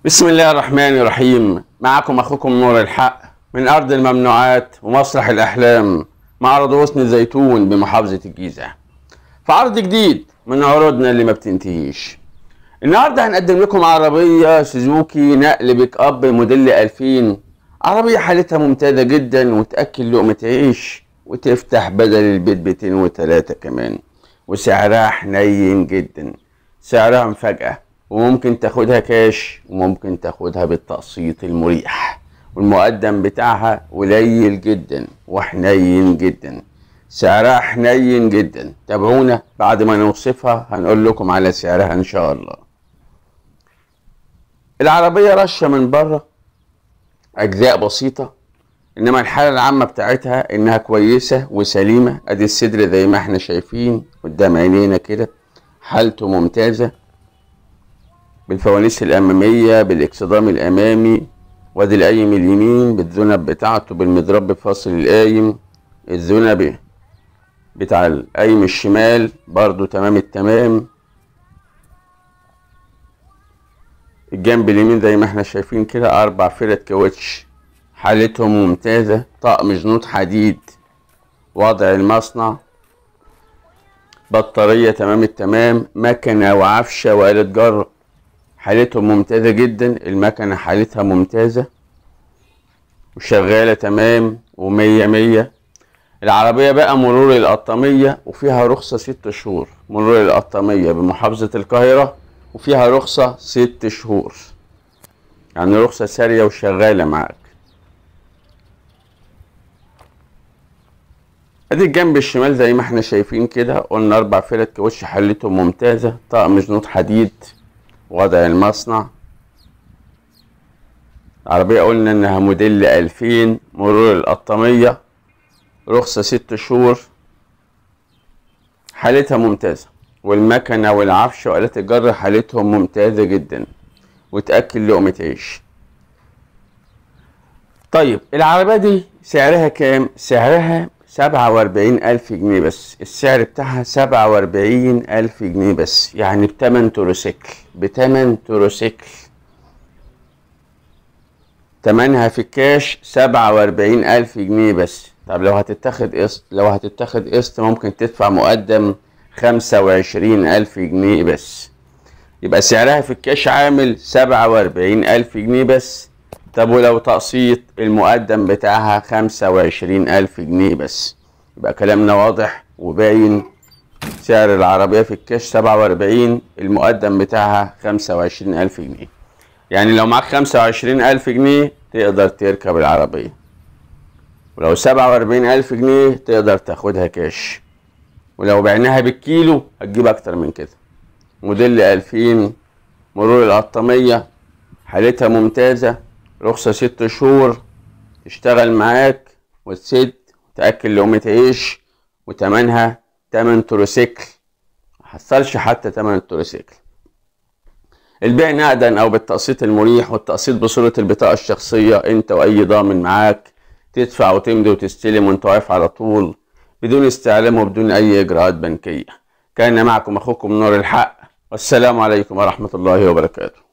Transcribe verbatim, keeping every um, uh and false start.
بسم الله الرحمن الرحيم. معكم أخوكم نور الحق من أرض الممنوعات ومسرح الأحلام، معرض غصن الزيتون بمحافظة الجيزة، في عرض جديد من عروضنا اللي ما بتنتهيش. النهارده هنقدم لكم عربية سوزوكي نقل بيك أب موديل ألفين، عربية حالتها ممتازة جدا وتأكل لقمة عيش وتفتح بدل البيت بيتين وتلاتة كمان، وسعرها حنين جدا، سعرها مفاجأة، وممكن تاخدها كاش وممكن تاخدها بالتقسيط المريح، والمقدم بتاعها قليل جدا وحنين جدا، سعرها حنين جدا. تابعونا بعد ما نوصفها هنقول لكم على سعرها ان شاء الله. العربية رشة من بره، اجزاء بسيطة، انما الحالة العامة بتاعتها انها كويسة وسليمة. ادي الصدر زي ما احنا شايفين قدام عينينا كده، حالته ممتازة بالفوانيس الامامية بالاكسدام الامامي، وادي القايم اليمين بالذنب بتاعته بالمضرب بفاصل القايم، الذنب بتاع القايم الشمال برضو تمام التمام، الجنب اليمين زي ما احنا شايفين كده اربع فرد كاوتش حالتهم ممتازة، طقم جنود حديد، وضع المصنع، بطارية تمام التمام، مكنة وعفشة وآلة جر حالتهم ممتازة جدا. المكنة حالتها ممتازة وشغالة تمام ومية مية. العربية بقى مرور القطامية وفيها رخصة ست شهور، مرور القطامية بمحافظة القاهرة وفيها رخصة ست شهور، يعني رخصة سارية وشغالة معاك. ادي الجنب الشمال زي ما احنا شايفين كده، قلنا اربع فرد كاوتش حالتهم ممتازة، طقم جنود حديد، وضع المصنع. العربية قلنا انها موديل ألفين، مرور القطامية، رخصة ست شهور، حالتها ممتازة، والمكنة والعفش وآلات الجر حالتهم ممتازة جدا وتأكل لقمة عيش. طيب العربية دي سعرها كام؟ سعرها سبعة واربعين ألف جنيه بس، السعر بتاعها سبعة واربعين ألف جنيه بس، يعني بتمن تروسيكل، بتمن تروسيكل. تمنها في الكاش سبعة واربعين ألف جنيه بس. طب لو هتتاخد قسط، لو هتتاخد قسط ممكن تدفع مقدم خمسة وعشرين ألف جنيه بس، يبقى سعرها في الكاش عامل سبعة واربعين ألف جنيه بس. طب ولو تقسيط المقدم بتاعها خمسة وعشرين ألف جنيه بس. يبقى كلامنا واضح وباين، سعر العربية في الكاش سبعة واربعين، المقدم بتاعها خمسة وعشرين ألف جنيه، يعني لو معاك خمسة وعشرين ألف جنيه تقدر تركب العربية، ولو سبعة واربعين ألف جنيه تقدر تاخدها كاش، ولو بعناها بالكيلو هتجيب أكتر من كده. موديل ألفين، مرور القطامية، حالتها ممتازة، رخصة ست شهور، تشتغل معاك وتسد وتأكل لقمة عيش، وتمنها تمن تروسيكل، محصلش حتى تمن التروسيكل. البيع نقدا او بالتقسيط المريح، والتقسيط بصورة البطاقة الشخصية، انت واي ضامن معاك، تدفع وتمضي وتستلم وانت واقف على طول بدون استعلام وبدون اي اجراءات بنكية. كان معكم اخوكم نور الحق، والسلام عليكم ورحمة الله وبركاته.